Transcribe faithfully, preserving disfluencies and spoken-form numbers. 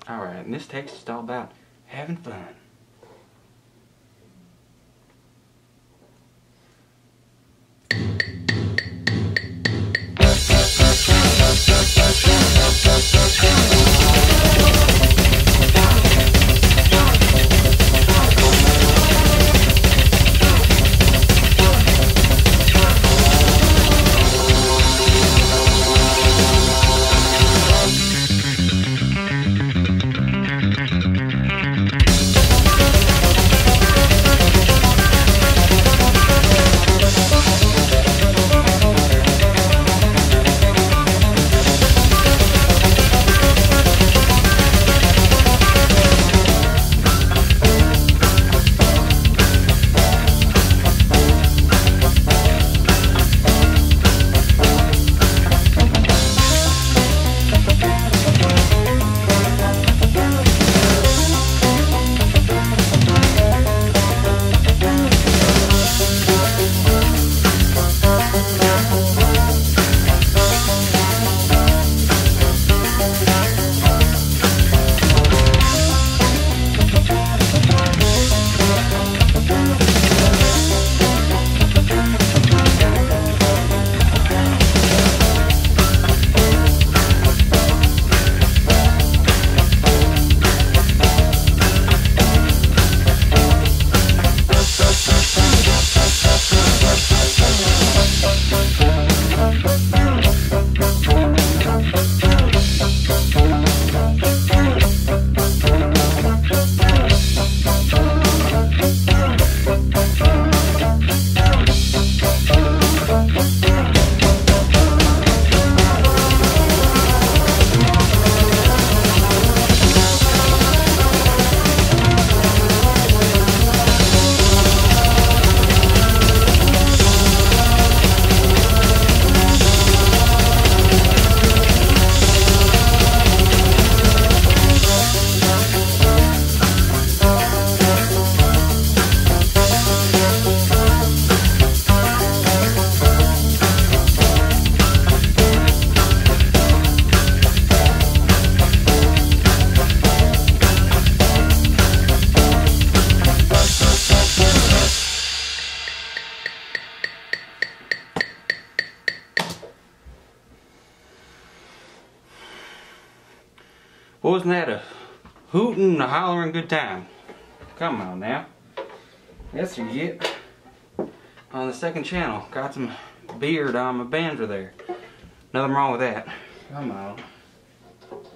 Alright, and this text is all about having fun. Wasn't that a hooting and a hollering good time? Come on now. That's what you get on the second channel. Got some beard on my banjo there. Nothing wrong with that. Come on.